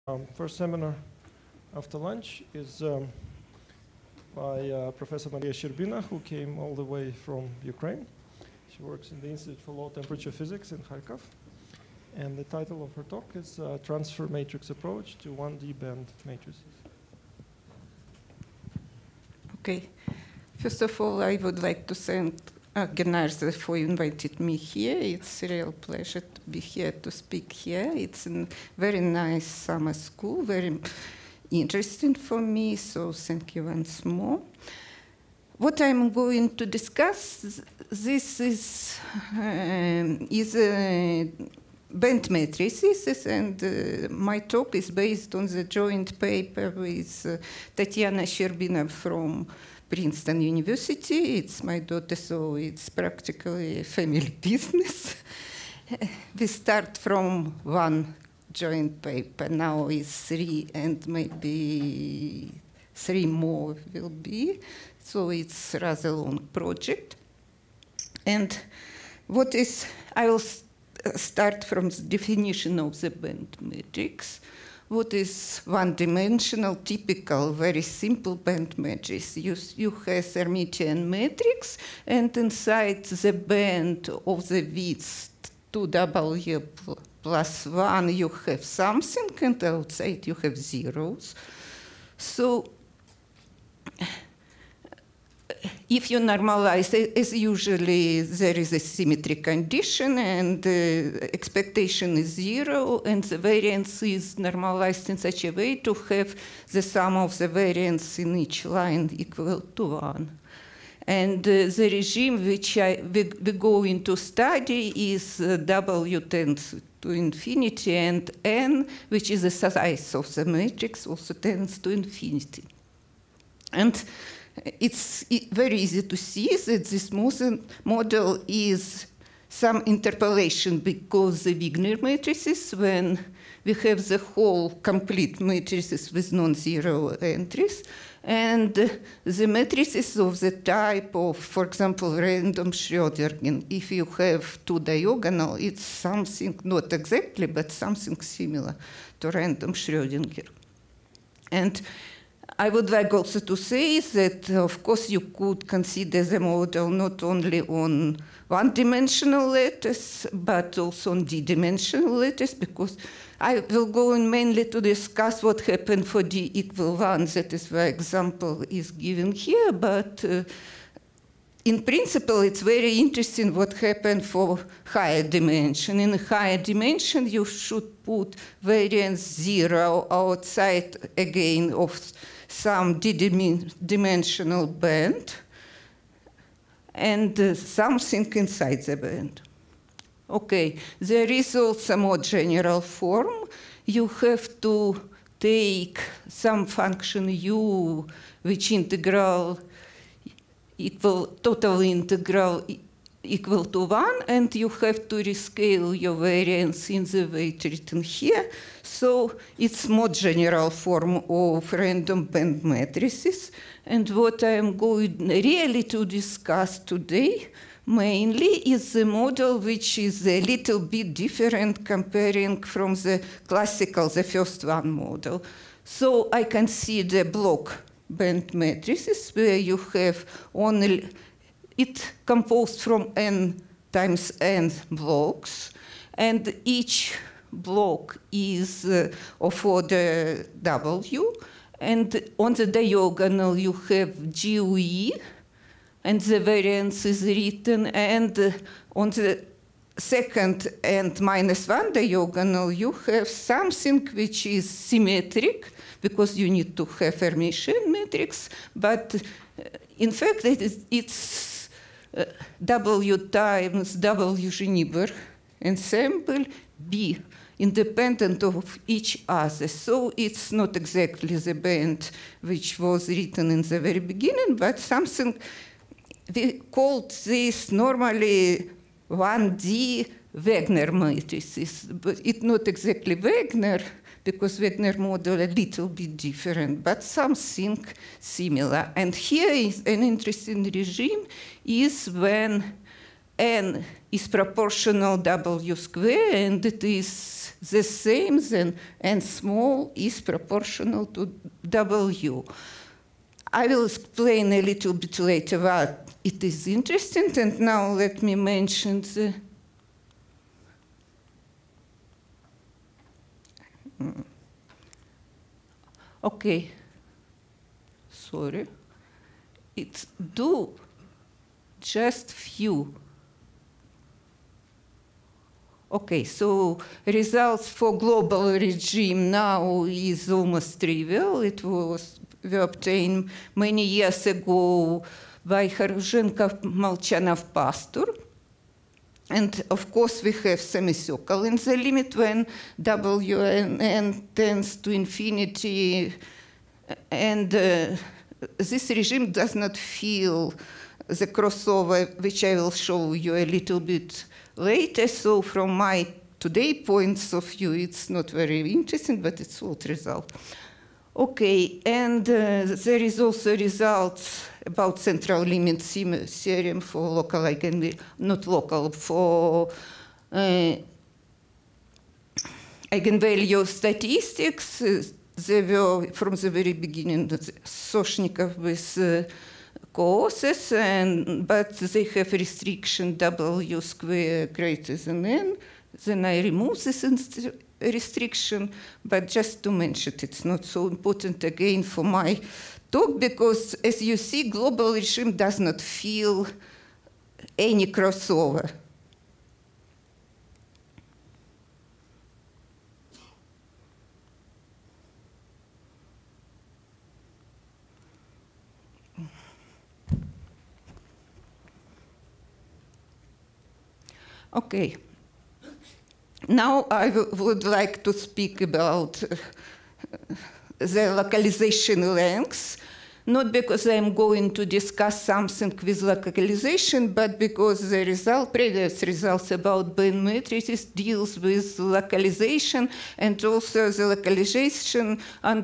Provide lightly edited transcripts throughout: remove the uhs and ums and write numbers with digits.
First seminar after lunch is by Professor Maria Shcherbina, who came all the way from Ukraine. She works in the Institute for Low Temperature Physics in Kharkov. And the title of her talk is Transfer Matrix Approach to 1D Band Matrices. Okay. First of all, I would like to thank organizers for inviting me here. It's a real pleasure to be here, to speak here. It's a very nice summer school, very interesting for me, so thank you once more. What I'm going to discuss, this is band matrices, and my talk is based on the joint paper with Tatiana Shcherbina from Princeton University. It's my daughter, so it's practically a family business. We start from one joint paper. Now it's 3, and maybe 3 more will be. So it's a rather long project. And what is, I will start from the definition of the band matrix. What is one-dimensional, typical, very simple band matrix? You have Hermitian matrix, and inside the band of the width 2W plus 1, you have something, and outside you have zeros. So if you normalize, as usually, there is a symmetry condition, and expectation is 0, and the variance is normalized in such a way to have the sum of the variance in each line equal to 1. And the regime which we're going to study is W tends to infinity, and N, which is the size of the matrix, also tends to infinity. And it's very easy to see that this model is some interpolation, because the Wegner matrices, when we have the whole complete matrices with non-zero entries, and the matrices of the type of, for example, random Schrödinger, if you have 2 diagonal, it's something, not exactly, but something similar to random Schrödinger. And I would like also to say that, of course, you could consider the model not only on one-dimensional lattice, but also on d-dimensional lattice, because I will go in mainly to discuss what happened for d equal 1. That is why example is given here, but in principle, it's very interesting what happened for higher dimension. In a higher dimension, you should put variance 0 outside, again, of some d-dimensional band, and something inside the band. Okay, there is also a more general form. You have to take some function u, which integral equal, total integral equal to 1, and you have to rescale your variance in the way written here. So it's more general form of random band matrices. And what I'm going really to discuss today mainly is the model which is a little bit different comparing from the classical, the first one model. So I consider block band matrices where you have only, it composed from n times n blocks, and each block is of order W, and on the diagonal you have GUE, and the variance is written, and on the second and -1 diagonal you have something which is symmetric, because you need to have Hermitian matrix, but in fact it's W times W Geneva ensemble B, independent of each other. So it's not exactly the band which was written in the very beginning, but something, we called this normally 1D Wegner matrices, but it's not exactly Wegner, because Wegner model a little bit different, but something similar. And here is an interesting regime is when n is proportional W square, and it is the same, then n small is proportional to W. I will explain a little bit later why it is interesting, and now let me mention the okay, sorry, it's do just few. Okay, so results for global regime now is almost trivial. It was obtained many years ago by Kharkov, Molchanov, Pastur. And of course, we have semicircle in the limit when W and n tends to infinity. And this regime does not feel the crossover, which I will show you a little bit later. So from my today points of view, it's not very interesting, but it's what result. Okay, and there is also results about central limit theorem for local eigenvalue, not local, for eigenvalue statistics. They were from the very beginning Soshnikov with courses, but they have restriction W square greater than n. Then I remove this restriction, but just to mention, it's not so important again for my talk, because as you see, global regime does not feel any crossover. Okay. Now I would like to speak about the localization lengths, not because I'm going to discuss something with localization, but because the previous results about band matrices deals with localization, and also the localization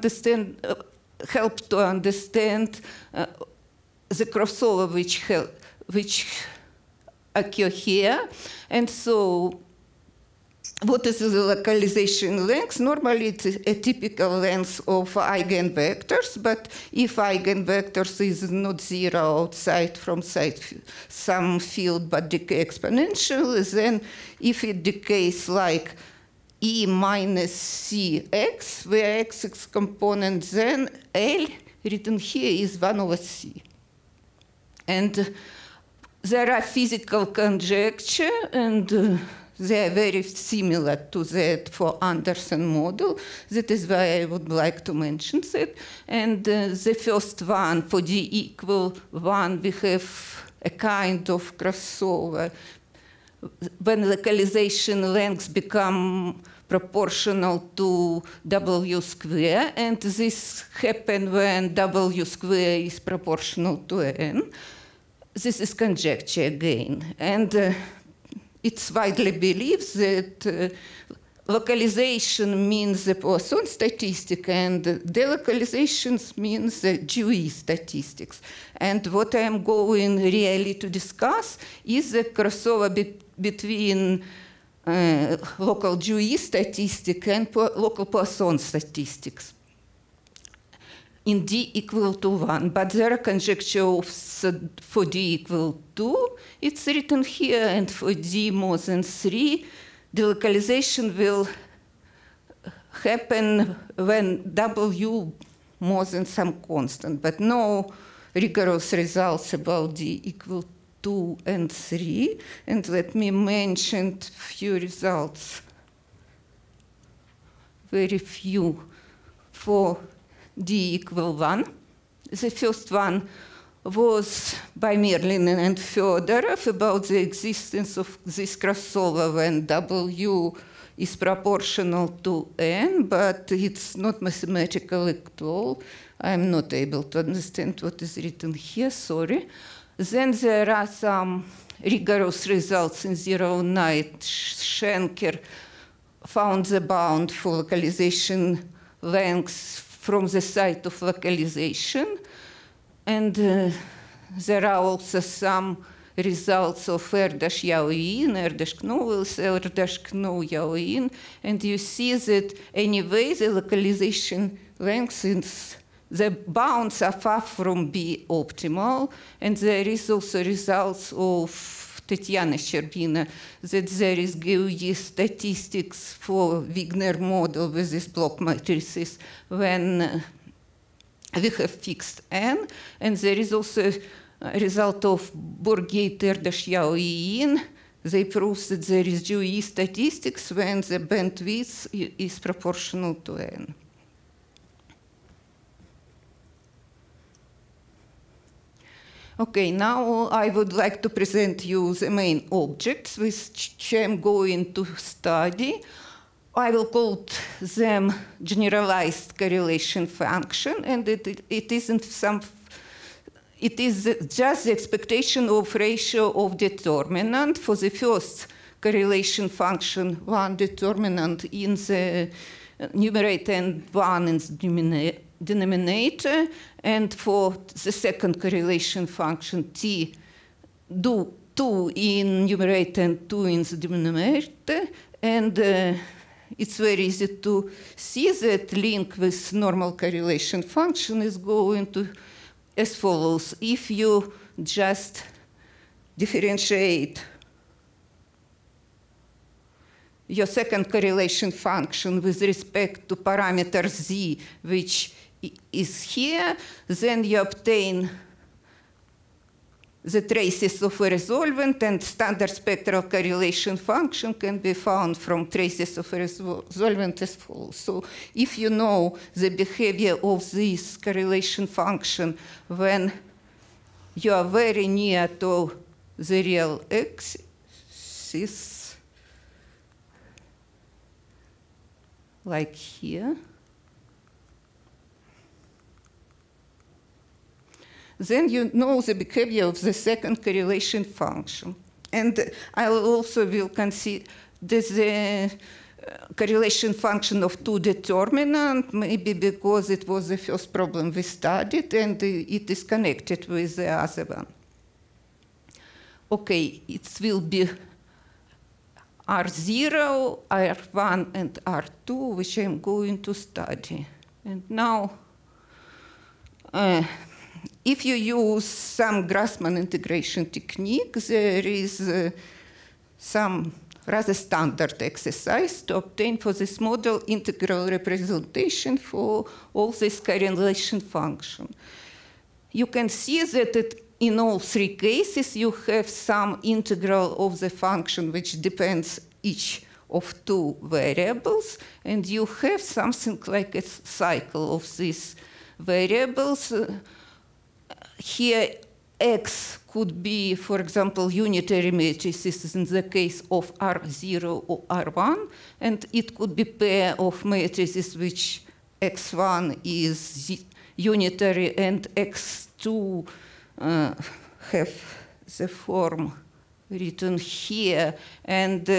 help to understand the crossover which occur here. And so what is the localization length? Normally, it's a typical length of eigenvectors, but if eigenvectors is not zero outside from some field but decay exponentially, then if it decays like E minus Cx, where x is component, then L written here is 1 over C. And there are physical conjecture, and they are very similar to that for Anderson model. That is why I would like to mention that. And the first one, for D equal 1, we have a kind of crossover. When localization lengths become proportional to W square, and this happens when W square is proportional to n. This is conjecture again. And it's widely believed that localization means the Poisson statistic, and delocalization means the Dewey statistics. And what I'm going really to discuss is the crossover between local Dewey statistic and local Poisson statistics in D equal to 1. But there are conjectures for D equal 2, it's written here, and for D more than 3, the localization will happen when W more than some constant, but no rigorous results about D equal 2 and 3. And let me mention a few results, very few, for D equal 1. The first one was by Merlin and Fedorov about the existence of this crossover when W is proportional to n, but it's not mathematical at all. I'm not able to understand what is written here, sorry. Then there are some rigorous results in 09. Schenker found the bound for localization lengths from the site of localization. And there are also some results of R-Yau-in, R-Knu-Wills, R-Knu-Yau-in, and you see that anyway the localization lengths, the bounds are far from be optimal, and there is also results of Shcherbina that there is GUI statistics for Wegner model with these block matrices when we have fixed n, and there is also a result of Bourgate R-Yau-in. They prove that there is GUI statistics when the bandwidth is proportional to n. Okay, now I would like to present you the main objects which I'm going to study. I will call them generalized correlation function, and it is just the expectation of ratio of determinant for the first correlation function, one determinant in the numerator and one in the denominator, and for the second correlation function t, do 2 in numerator and 2 in the denominator, and it's very easy to see that link with normal correlation function is going to as follows. If you just differentiate your second correlation function with respect to parameter z, which is here, then you obtain the traces of a resolvent, and standard spectral correlation function can be found from traces of a resolvent as follows. So if you know the behavior of this correlation function when you are very near to the real axis, like here, then you know the behavior of the second correlation function. And I also will consider the correlation function of two determinant, maybe because it was the first problem we studied, and it is connected with the other one. Okay, it will be R0, R1, and R2, which I'm going to study. And now, if you use some Grassmann integration technique, there is some rather standard exercise to obtain for this model integral representation for all this correlation function. You can see that in all three cases, you have some integral of the function which depends each of two variables, and you have something like a cycle of these variables. Here, X could be, for example, unitary matrices in the case of R0 or R1, and it could be pair of matrices which X1 is unitary and X2 have the form written here. And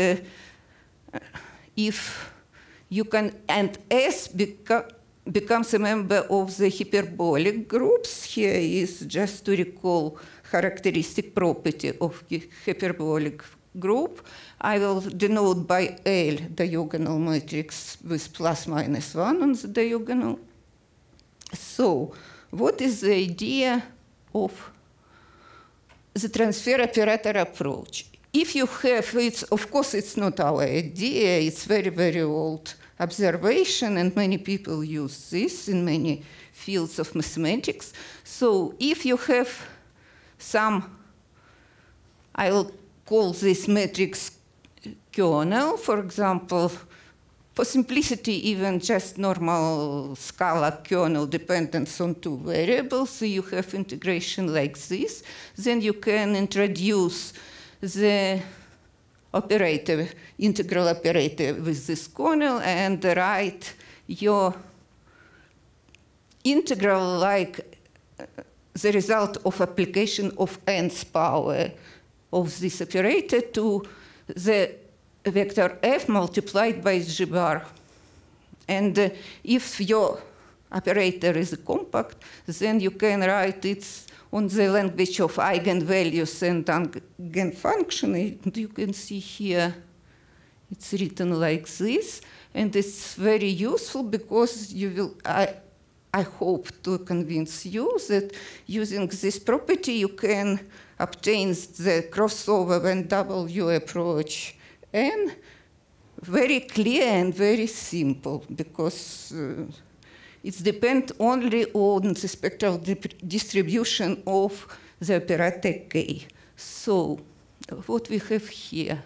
if you can, and S becomes a member of the hyperbolic groups. Here is just to recall characteristic property of hyperbolic group. I will denote by L diagonal matrix with plus minus 1 on the diagonal. So what is the idea of the transfer operator approach? If you have, of course, it's not our idea, it's very, very old observation, and many people use this in many fields of mathematics. So if you have some, I will call this matrix kernel, for example, for simplicity, even just normal scalar kernel dependence on two variables, so you have integration like this, then you can introduce the operator, integral operator with this kernel, and write your integral like the result of application of nth power of this operator to the vector f multiplied by g bar. And if your operator is compact, then you can write it on the language of eigenvalues and eigenfunction. And you can see here it's written like this. And it's very useful because you will, I hope to convince you that using this property you can obtain the crossover when W approach N very clear and very simple, because it depends only on the spectral distribution of the operator K. So what we have here?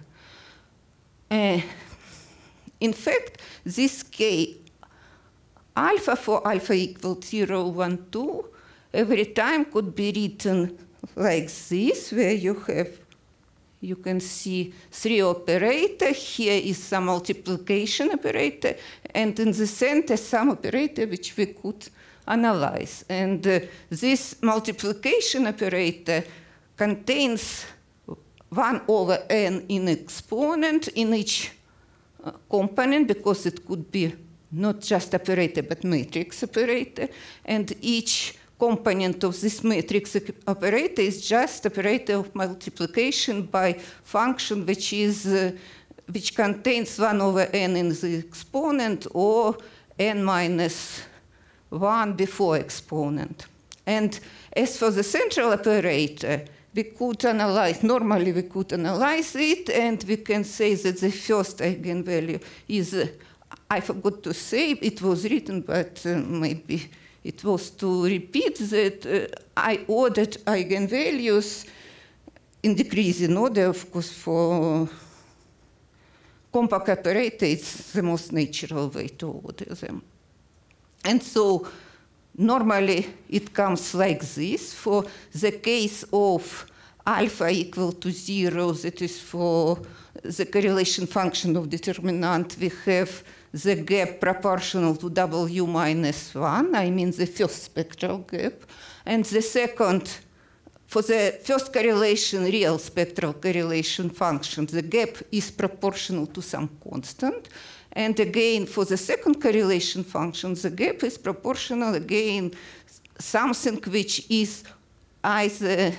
In fact, this K, alpha for alpha equal 0, 1, 2, every time could be written like this, where you can see 3 operators. Here is some multiplication operator, and in the center some operator which we could analyze. And this multiplication operator contains 1 over n in exponent in each component, because it could be not just operator but matrix operator, and each component of this matrix operator is just operator of multiplication by function which contains 1 over n in the exponent or n minus 1 before exponent. And as for the central operator, we could analyze, normally we could analyze it, and we can say that the first eigenvalue is, I forgot to say, it was written, but maybe it was to repeat that I ordered eigenvalues in decreasing order. Of course, for compact operator, it's the most natural way to order them. And so normally it comes like this. For the case of alpha equal to 0, that is for the correlation function of determinant, we have the gap proportional to W minus 1, I mean the first spectral gap. And the second, for the first correlation, real spectral correlation function, the gap is proportional to some constant. And again, for the second correlation function, the gap is proportional, again, something which is either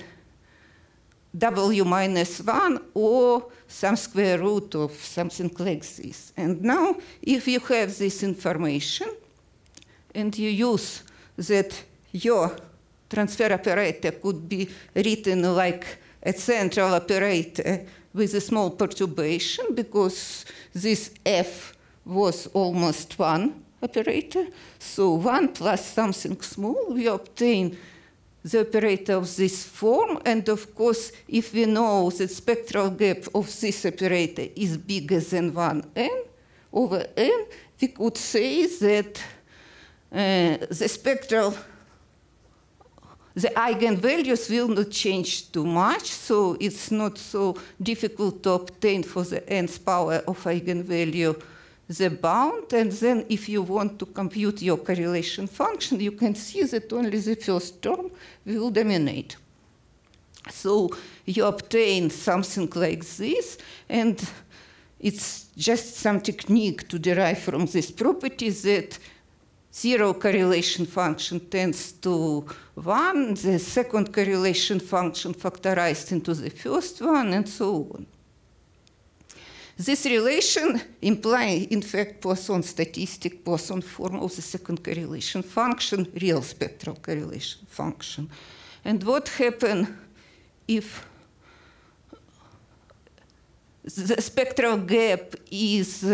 W minus 1 or some square root of something like this. And now, if you have this information and you use that your transfer operator could be written like a central operator with a small perturbation, because this F was almost 1 operator, so 1 plus something small, we obtain the operator of this form. And of course, if we know that spectral gap of this operator is bigger than 1n over n, we could say that the eigenvalues will not change too much, so it's not so difficult to obtain for the nth power of eigenvalue the bound. And then if you want to compute your correlation function, you can see that only the first term will dominate. So you obtain something like this, and it's just some technique to derive from this property that 0 correlation function tends to 1, the second correlation function factorized into the first one, and so on. This relation implies, in fact, Poisson statistic, Poisson form of the second correlation function, real spectral correlation function. And what happens if the spectral gap is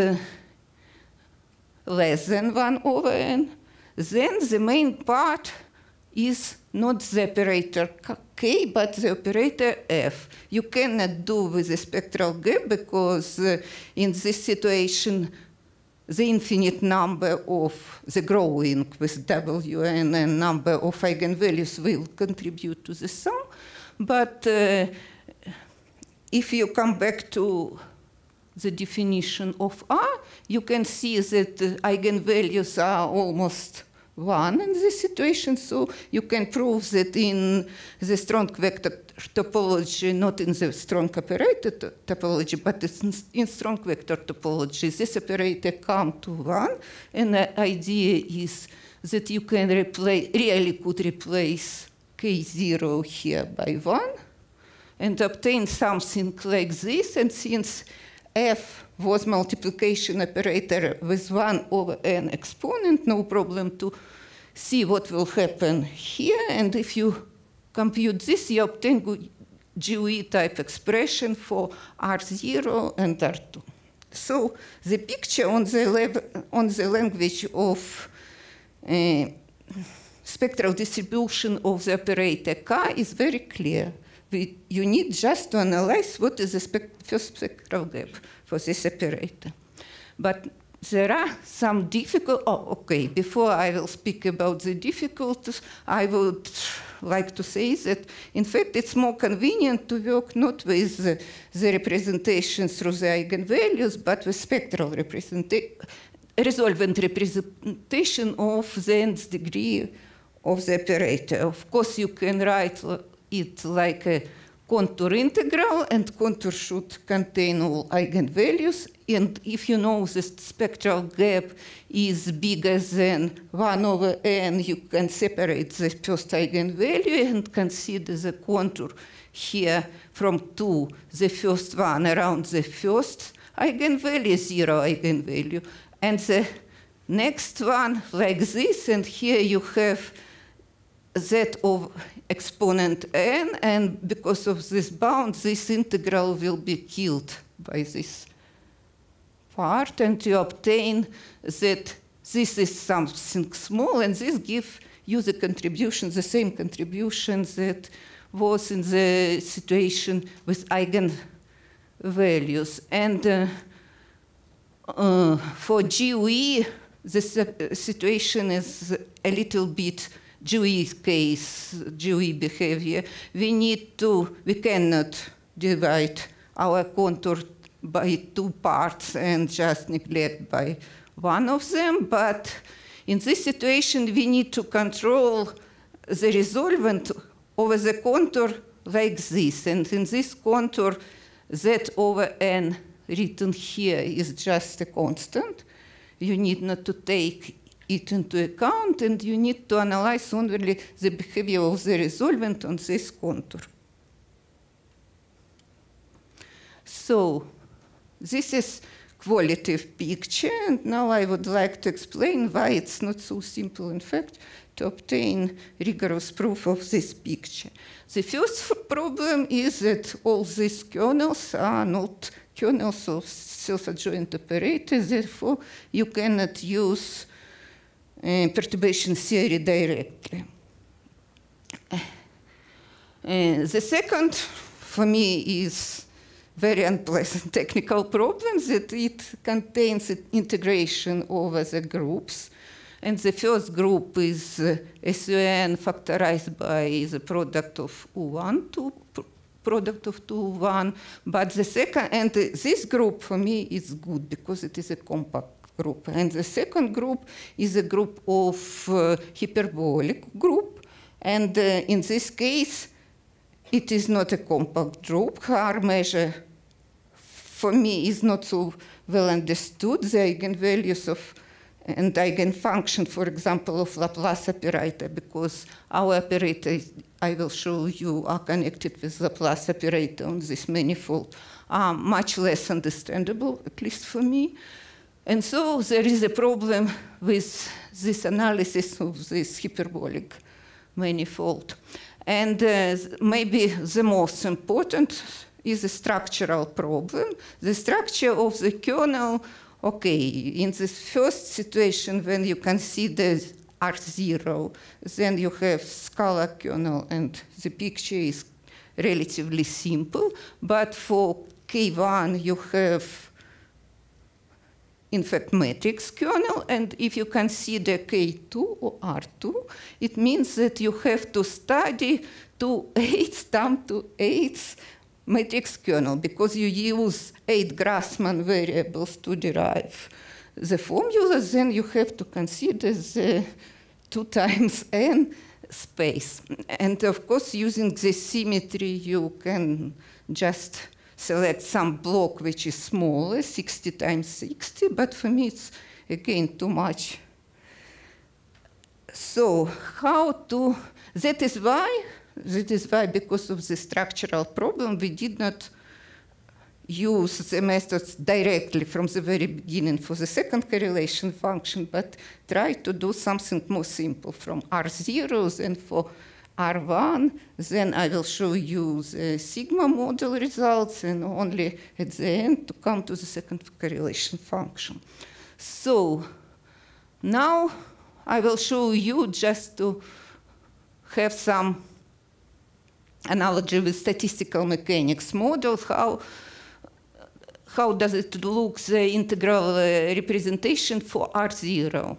less than 1 over n? Then the main part is not the operator K, but the operator F. You cannot do with the spectral gap, because in this situation, the infinite number of the growing with Wn and number of eigenvalues will contribute to the sum. But if you come back to the definition of R, you can see that eigenvalues are almost 1 in this situation, so you can prove that in the strong vector topology, not in the strong operator topology, but in strong vector topology, this operator comes to 1, and the idea is that you can really could replace K0 here by 1 and obtain something like this. And since F was multiplication operator with 1 over n exponent, no problem to see what will happen here. And if you compute this, you obtain GUE type expression for R0 and R2. So the picture on the language of spectral distribution of the operator K is very clear. You need just to analyze what is the first spectral gap for this operator. But there are some before I will speak about the difficulties, I would like to say that, in fact, it's more convenient to work not with the representation through the eigenvalues, but with spectral resolvent representation of the nth degree of the operator. Of course, you can write it like a contour integral, and contour should contain all eigenvalues. And if you know the spectral gap is bigger than 1 over n, you can separate the first eigenvalue and consider the contour here from 2, the first one around the first eigenvalue, 0 eigenvalue. And the next one like this, and here you have z of exponent n, and because of this bound, this integral will be killed by this part, and you obtain that this is something small, and this gives you the contribution, the same contribution that was in the situation with eigenvalues. And for GUE, the situation is a little bit GUE case, GUE behavior. We cannot divide our contour by 2 parts and just neglect by one of them, but in this situation we need to control the resolvent over the contour like this, and in this contour z over n written here is just a constant. You need not to take it into account, and you need to analyze only the behavior of the resolvent on this contour. So this is qualitative picture, and now I would like to explain why it's not so simple, in fact, to obtain rigorous proof of this picture. The first problem is that all these kernels are not kernels of self-adjoint operators, therefore you cannot use perturbation theory directly. The second, for me, is very unpleasant technical problem, that it contains integration over the groups. And the first group is SUN factorized by the product of U1 to product of 2, 1. But the second, and this group for me is good because it is a compact group. And the second group is a group of hyperbolic group. And in this case, it is not a compact group. Haar measure, for me, is not so well understood. The eigenvalues of and eigenfunction, for example, of Laplace operator, because our operator, I will show you, are connected with Laplace operator on this manifold, are much less understandable, at least for me. And so there is a problem with this analysis of this hyperbolic manifold. And maybe the most important is a structural problem. The structure of the kernel, okay, in this first situation when you consider R0, then you have scalar kernel and the picture is relatively simple. But for K1 you have, in fact, matrix kernel, and if you consider K2 or R2, it means that you have to study 2/8 times 2/8 matrix kernel, because you use 8 Grassmann variables to derive the formula, then you have to consider the 2 times n space. And of course, using this symmetry, you can just select some block which is smaller, 60 times 60, but for me it's again too much So how to, that is why, because of the structural problem, we did not use the methods directly from the very beginning for the second correlation function, but try to do something more simple from R0, then for R1, then I will show you the sigma model results, and only at the end to come to the second correlation function. So now I will show you, just to have some analogy with statistical mechanics models, how does it look, the integral representation for R0.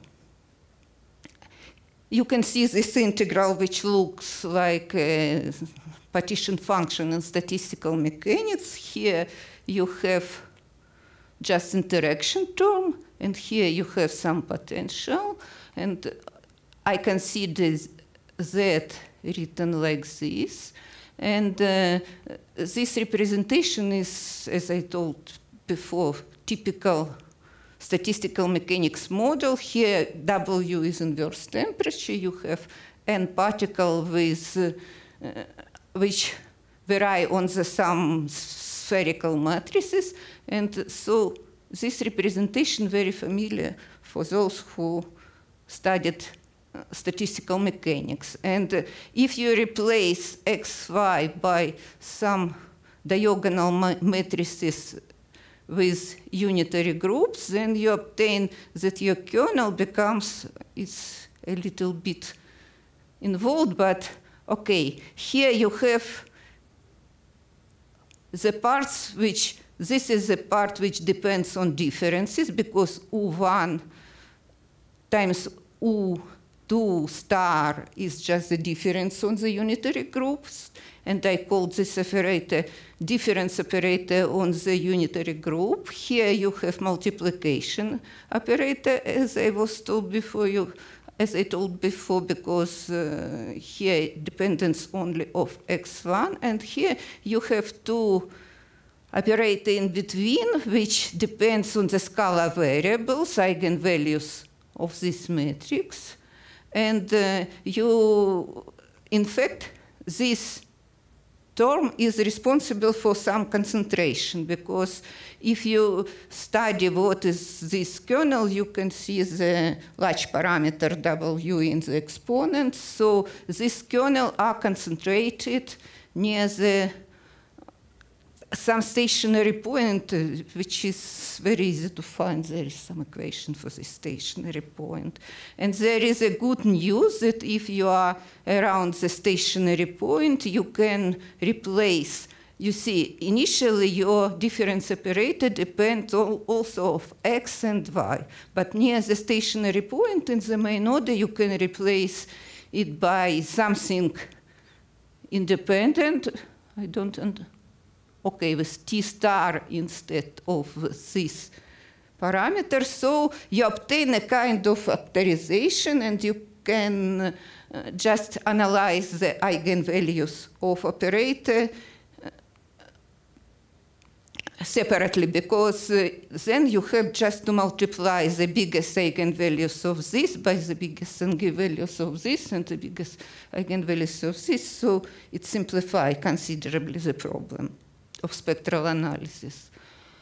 You can see this integral, which looks like a partition function in statistical mechanics. Here you have just interaction term, and here you have some potential. And I consider Z written like this. And this representation is, as I told before, typical statistical mechanics model. Here, W is inverse temperature. You have n particle with, which vary on the some spherical matrices. And so this representation very familiar for those who studied statistical mechanics. And if you replace xy by some diagonal matrices with unitary groups, then you obtain that your kernel becomes, it's a little bit involved, but okay, here you have the parts which, this is the part which depends on differences, because U1 times U2 star is just the difference on the unitary groups, and I call this operator difference operator on the unitary group. Here you have multiplication operator, as I was told before as I told before, because here dependence only of x1, and here you have two operator in between, which depends on the scalar variables, eigenvalues of this matrix. And in fact, this term is responsible for some concentration, because if you study what is this kernel, you can see the large parameter W in the exponent. So this kernel are concentrated near some stationary point, which is very easy to find. There is some equation for this stationary point. And there is a good news that if you are around the stationary point, you can replace, you see, initially your difference operator depends also of x and y. But near the stationary point in the main order, you can replace it by something independent. I don't understand. Okay, with T star instead of this parameter. So you obtain a kind of factorization, and you can just analyze the eigenvalues of operator separately, because then you have just to multiply the biggest eigenvalues of this by the biggest eigenvalues of this and the biggest eigenvalues of this. So it simplifies considerably the problem of spectral analysis.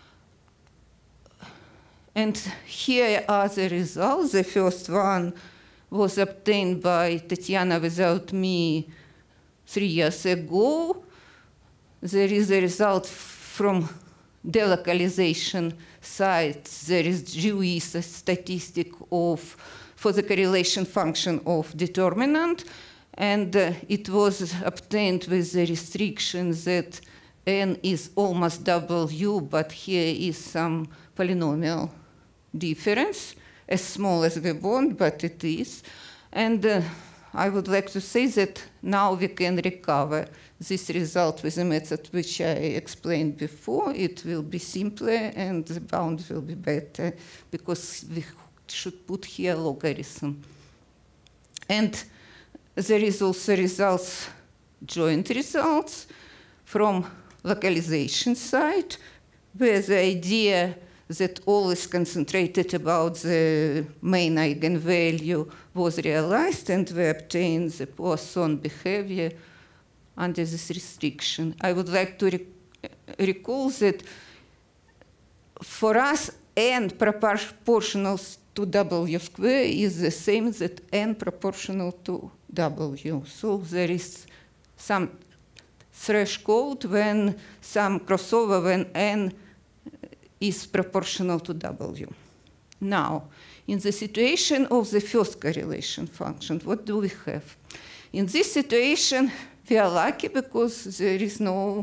And here are the results. The first one was obtained by Tatiana without me 3 years ago. There is a result from delocalization side. There is GUI statistic for the correlation function of determinant. And it was obtained with the restriction that n is almost W, but here is some polynomial difference, as small as we want, but it is. And I would like to say that now we can recover this result with a method which I explained before. It will be simpler, and the bound will be better, because we should put here logarithm. And there is also results, joint results, from localization side, where the idea that all is concentrated about the main eigenvalue was realized, and we obtained the Poisson behavior under this restriction. I would like to recall that for us, n proportional to W square is the same as n proportional to W. So there is some threshold when some crossover when n is proportional to W. Now, in the situation of the first correlation function, what do we have? In this situation, we are lucky because there is no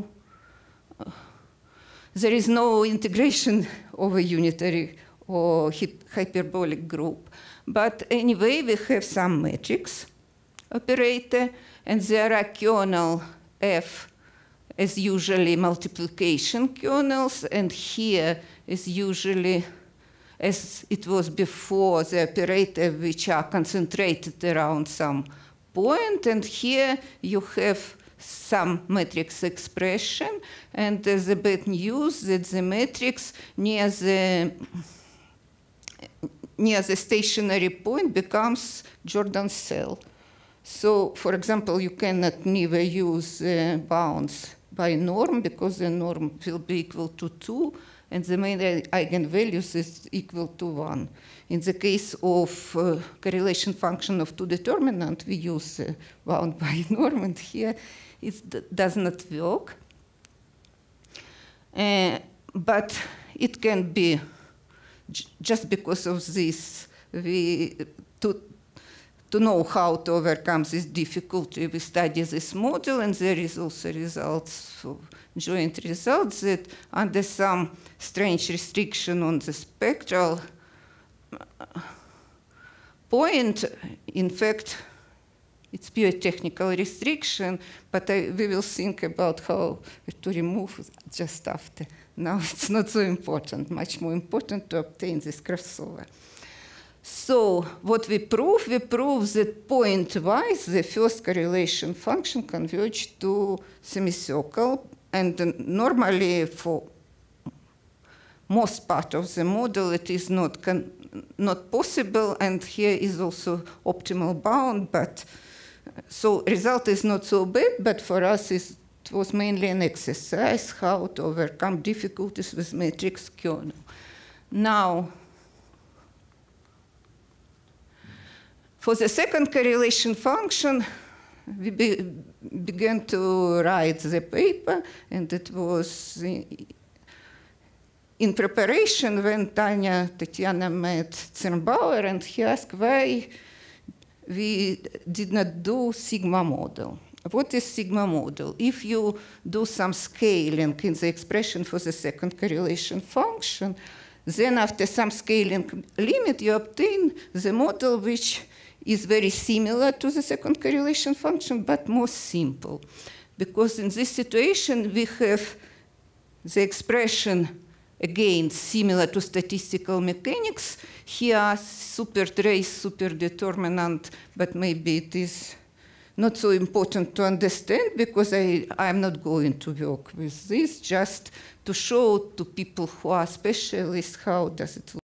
integration of a unitary or hyperbolic group. But anyway, we have some matrix operator, and there are kernel F as usually multiplication kernels, and here is usually, as it was before, the operator which are concentrated around some point, and here you have some matrix expression, and the bad news that the matrix near the stationary point becomes Jordan cell. So, for example, you cannot never use bounds by norm because the norm will be equal to 2, and the main eigenvalues is equal to 1. In the case of correlation function of two determinant, we use bound by norm, and here it does not work. But it can be, just because of this, to know how to overcome this difficulty, we study this model, and there is also joint results that under some strange restriction on the spectral point, in fact, it's pure technical restriction, but we will think about how to remove it just after. Now it's not so important, much more important to obtain this crossover. So what we prove that pointwise the first correlation function converges to semicircle, and normally for most part of the model it is not possible, and here is also optimal bound, but so result is not so bad, but for us it was mainly an exercise how to overcome difficulties with matrix kernel. Now, for the second correlation function, we began to write the paper, and it was in preparation when Tatiana met Zernbauer, and he asked why we did not do sigma model. What is sigma model? If you do some scaling in the expression for the second correlation function, then after some scaling limit, you obtain the model which is very similar to the second correlation function, but more simple. Because in this situation, we have the expression, again, similar to statistical mechanics. Here, super trace, super determinant, but maybe it is not so important to understand because I'm not going to work with this, just to show to people who are specialists how does it look.